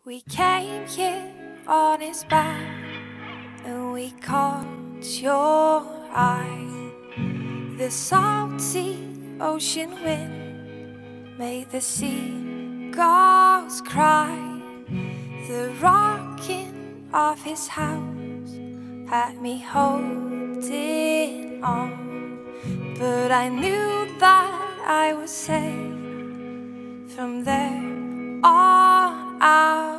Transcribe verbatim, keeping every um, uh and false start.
We came here on his back, and we caught your eye. The salty ocean wind made the seagulls cry. The rocking of his house had me holding on, but I knew that I was safe from there on out.